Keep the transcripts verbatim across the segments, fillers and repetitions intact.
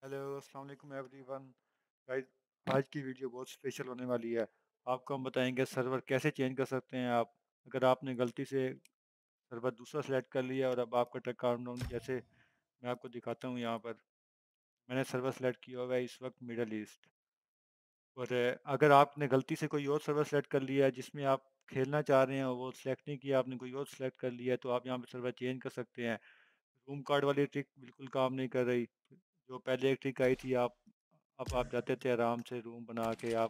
Hello, अस्सलाम वालेकुम everyone. Guys, आज की वीडियो बहुत स्पेशल होने वाली है। आपको हम बताएंगे सर्वर कैसे चेंज कर सकते हैं आप। अगर आपने गलती से सर्वर दूसरा सेलेक्ट कर लिया और अब आपका ट्रक काउंटडाउन, जैसे मैं आपको दिखाता हूँ यहाँ पर, मैंने सर्वर सेलेक्ट किया हुआ है इस वक्त मिडल ईस्ट। और अ, अगर आपने गलती से कोई और सर्वर सेलेक्ट कर लिया है जिसमें आप खेलना चाह रहे हैं और वो सिलेक्ट नहीं किया, आपने कोई और सेलेक्ट कर लिया है, तो आप यहाँ पर सर्वर चेंज कर सकते हैं। रूम कार्ड वाली ट्रिक बिल्कुल काम नहीं कर रही। जो पहले एक ट्रिक आई थी, आप अब आप जाते थे आराम से रूम बना के, आप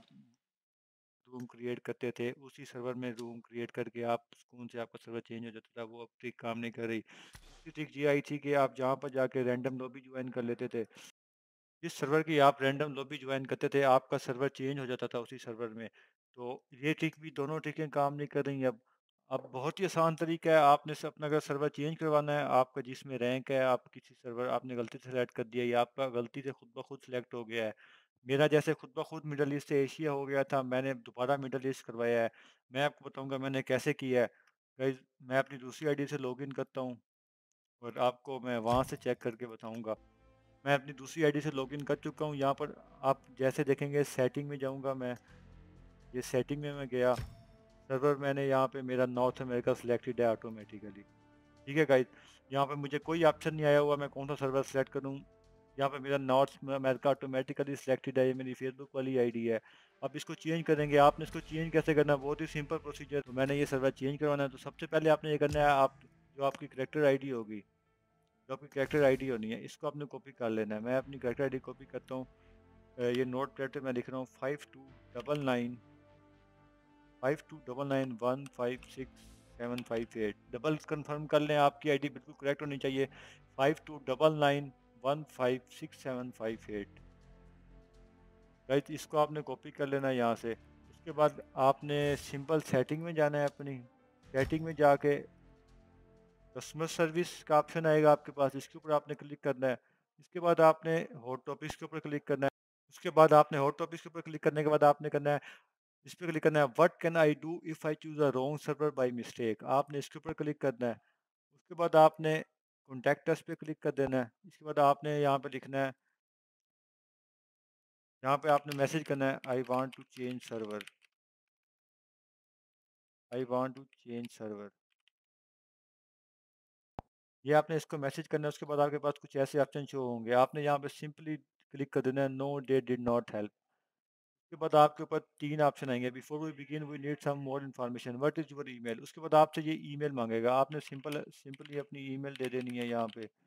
रूम क्रिएट करते थे, उसी सर्वर में रूम क्रिएट करके आप सुकून से आपका सर्वर चेंज हो जाता था। वो अब ट्रिक काम नहीं कर रही। दूसरी ट्रिक ये आई थी कि आप जहाँ पर जाके रैंडम लॉबी ज्वाइन कर लेते थे। जिस सर्वर की आप रैंडम लॉबी ज्वाइन करते थे, आपका सर्वर चेंज हो जाता था उसी सर्वर में। तो ये ट्रिक भी, दोनों ट्रिकें काम नहीं कर रही अब। अब बहुत ही आसान तरीका है। आपने से अपना अगर सर्वर चेंज करवाना है, आपका जिसमें रैंक है, आप किसी सर्वर आपने गलती से सेलेक्ट कर दिया या आपका गलती से खुद ब खुद सेलेक्ट हो गया है। मेरा जैसे खुद ब खुद मिडल ईस्ट से एशिया हो गया था, मैंने दोबारा मिडल ईस्ट करवाया है। मैं आपको बताऊंगा मैंने कैसे किया है। गाइस, मैं अपनी दूसरी आईडी से लॉगिन करता हूँ और आपको मैं वहाँ से चेक करके बताऊंगा। मैं अपनी दूसरी आईडी से लॉगिन कर चुका हूँ। यहाँ पर आप जैसे देखेंगे, सेटिंग में जाऊँगा मैं। ये सेटिंग में मैं गया, सर्वर मैंने यहाँ पे मेरा नॉर्थ अमेरिका सिलेक्टेड है ऑटोमेटिकली। ठीक है गाइस, यहाँ पे मुझे कोई ऑप्शन नहीं आया हुआ मैं कौन सा सर्वर सेलेक्ट करूँ। यहाँ पे मेरा नॉर्थ अमेरिका ऑटोमेटिकली सिलेक्टेड है। ये मेरी फेसबुक वाली आईडी है। अब इसको चेंज करेंगे। आपने इसको चेंज कैसे करना है, बहुत ही सिंपल प्रोसीजर। तो मैंने ये सर्वर चेंज करवाना है, तो सबसे पहले आपने ये करना है, आप जो आपकी करेक्टर आईडी होगी, जो आपकी करेक्टर आईडी होनी है, इसको आपने कॉपी कर लेना है। मैं अपनी करेक्टर आईडी कॉपी करता हूँ। अ, ये नोट पैड पे मैं लिख रहा हूँ, five two double nine, five two double nine one five six seven five eight. Double confirm कर लें, आपकी आईडी बिल्कुल करेक्ट होनी चाहिए। Five two double nine one five six seven five eight. Right, इसको आपने कॉपी कर लेना है यहाँ से। उसके बाद आपने सिंपल सेटिंग में जाना है अपनी। सेटिंग में जाके कस्टमर सर्विस का ऑप्शन आएगा आपके पास, इसके ऊपर आपने क्लिक करना है। इसके बाद आपने हॉट टॉपिक्स के ऊपर क्लिक करना है। उसके बाद आपने हॉट टॉपिक्स के ऊपर क्लिक करने के बाद आपने करना है, इस पर क्लिक करना है, what can I do if I choose a wrong server by mistake. आपने इसके ऊपर क्लिक करना है। उसके बाद आपने कॉन्टैक्ट अस पे क्लिक कर देना है। इसके बाद आपने यहाँ पे लिखना है, यहाँ पे आपने मैसेज करना है, I want to change server, I want to change server. ये आपने इसको मैसेज करना है। उसके बाद आपके पास कुछ ऐसे ऑप्शन शो होंगे। आपने यहाँ पे सिंपली क्लिक कर देना है, no they did not help. उसके बाद आपके ऊपर तीन ऑप्शन आएंगे, before we begin we need some more information, what is your email. उसके बाद आपसे ये ईमेल मांगेगा। आपने सिंपल सिंपली अपनी ईमेल दे देनी है। यहाँ पे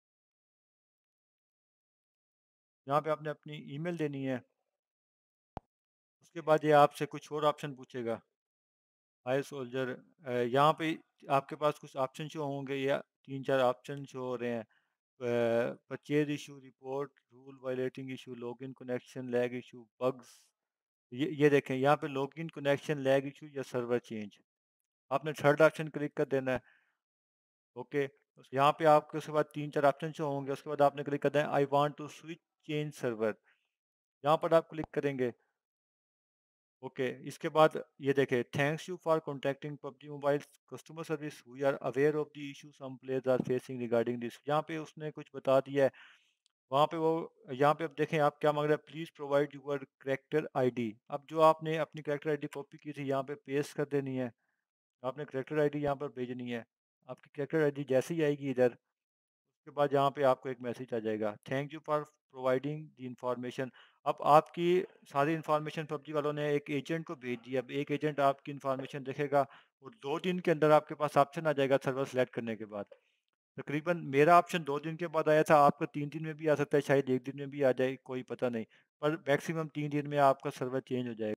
यहाँ पे आपने अपनी ईमेल देनी है। उसके बाद ये आपसे कुछ और ऑप्शन पूछेगा, हाय सोल्जर। यहाँ पे आपके पास कुछ ऑप्शन शो होंगे, या तीन चार ऑप्शन शो हो रहे हैं। Purchase issue, report, rule violating issue, login connection lag issue, bugs. ये ये देखें, यहाँ पे लॉगिन कनेक्शन लैग इशू या सर्वर चेंज। आपने थर्ड ऑप्शन क्लिक कर देना है। ओके, यहाँ पे आपके उसके बाद तीन चार ऑप्शन शो होंगे। उसके बाद आपने क्लिक करना है, I want to switch change server. यहाँ पर आप क्लिक करेंगे। ओके, इसके बाद ये देखें, thanks you for contacting PUBG mobile customer service, we are aware of the issue some players are facing regarding this. यहाँ पे उसने कुछ बता दिया है। वहाँ पे वो, यहाँ पे अब देखें आप क्या मांग रहे हैं, please provide your character ID. अब जो आपने अपनी करेक्टर आईडी कॉपी की थी, यहाँ पे पेस्ट कर देनी है। आपने करेक्टर आईडी यहाँ पर भेजनी है। आपकी करेक्टर आईडी जैसे ही आएगी इधर, उसके बाद यहाँ पे आपको एक मैसेज आ जाएगा, thank you for providing the information. अब आपकी सारी इन्फॉर्मेशन पबजी वालों ने एक एजेंट को भेज दी। अब एक एजेंट आपकी इन्फॉर्मेशन देखेगा और दो दिन के अंदर आपके पास ऑप्शन आ जाएगा सर्वर सेलेक्ट करने के बाद। तकरीबन मेरा ऑप्शन दो दिन के बाद आया था, आपका तीन दिन में भी आ सकता है, शायद एक दिन में भी आ जाए, कोई पता नहीं। पर मैक्सिमम तीन दिन में आपका सर्वर चेंज हो जाएगा।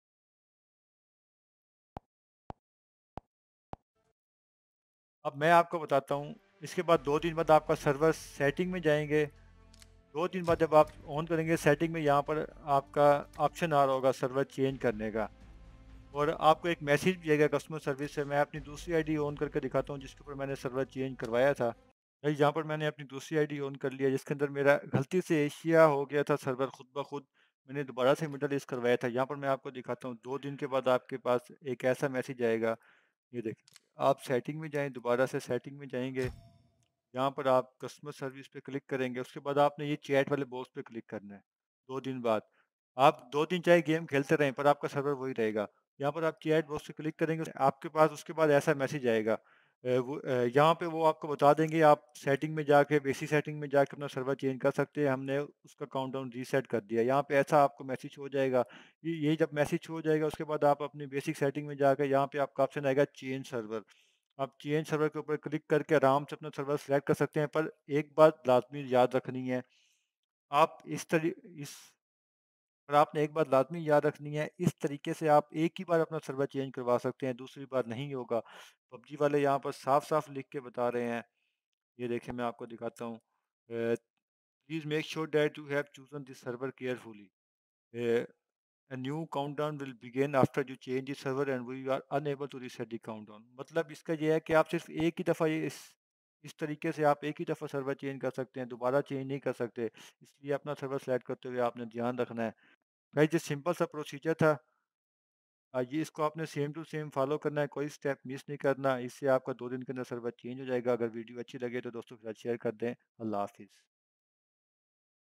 अब मैं आपको बताता हूँ, इसके बाद दो दिन बाद आपका सर्वर सेटिंग में जाएंगे। दो दिन बाद जब आप ऑन करेंगे सेटिंग में, यहाँ पर आपका ऑप्शन आ रहा होगा सर्वर चेंज करने का, और आपको एक मैसेज भी आएगा कस्टमर सर्विस से। मैं अपनी दूसरी आईडी ऑन करके दिखाता हूँ जिसके ऊपर मैंने सर्वर चेंज करवाया था। भाई, यहाँ पर मैंने अपनी दूसरी आईडी ऑन कर लिया जिसके अंदर मेरा गलती से एशिया हो गया था सर्वर खुद ब खुद। मैंने दोबारा से मिडल ईस्ट करवाया था। यहाँ पर मैं आपको दिखाता हूँ, दो दिन के बाद आपके पास एक ऐसा मैसेज आएगा। ये देखिए, आप सेटिंग में जाएं, दोबारा से सेटिंग में जाएंगे। यहाँ पर आप कस्टमर सर्विस पे क्लिक करेंगे, उसके बाद आपने ये चैट वाले बॉक्स पे क्लिक करना है, दो दिन बाद। आप दो दिन चाहे गेम खेलते रहें, पर आपका सर्वर वही रहेगा। यहाँ पर आप चैट बॉक्स पे क्लिक करेंगे, आपके पास उसके बाद ऐसा मैसेज आएगा। अ, वो अ, यहाँ पे वो आपको बता देंगे, आप सेटिंग में जाके, बेसिक सेटिंग में जाके अपना सर्वर चेंज कर सकते हैं, हमने उसका काउंटडाउन रीसेट कर दिया। यहाँ पे ऐसा आपको मैसेज हो जाएगा। ये ये जब मैसेज हो जाएगा, उसके बाद आप अपनी बेसिक सेटिंग में जाके, यहाँ पे आपका ऑप्शन आएगा चेंज सर्वर। आप चेंज सर्वर के ऊपर क्लिक करके आराम से अपना सर्वर सेलेक्ट कर सकते हैं, पर एक बात लाज़मी याद रखनी है, आप इस तरी इस पर आपने एक बात लाज़मी याद रखनी है, इस तरीके से आप एक ही बार अपना सर्वर चेंज करवा सकते हैं, दूसरी बार नहीं होगा। पबजी वाले यहाँ पर साफ-साफ लिख के बता रहे हैं, ये देखिए मैं आपको दिखाता हूँ। Uh, please make sure that you have chosen this server carefully. Uh A new countdown will begin after you change the server and we are unable to reset the countdown। मतलब इसका ये है कि आप सिर्फ एक ही दफ़ा ये इस इस तरीके से आप एक ही दफ़ा सर्वर चेंज कर सकते हैं, दोबारा चेंज नहीं कर सकते। इसलिए अपना सर्वर सेलेक्ट करते हुए आपने ध्यान रखना है। गाइस, ये सिंपल सा प्रोसीजर था। अ, ये इसको आपने सेम टू सेम फॉलो करना है, कोई स्टेप मिस नहीं करना। इससे आपका दो दिन के अंदर सर्वर चेंज हो जाएगा। अगर वीडियो अच्छी लगे तो दोस्तों के साथ शेयर कर दें। अल्लाह हाफ़िज़।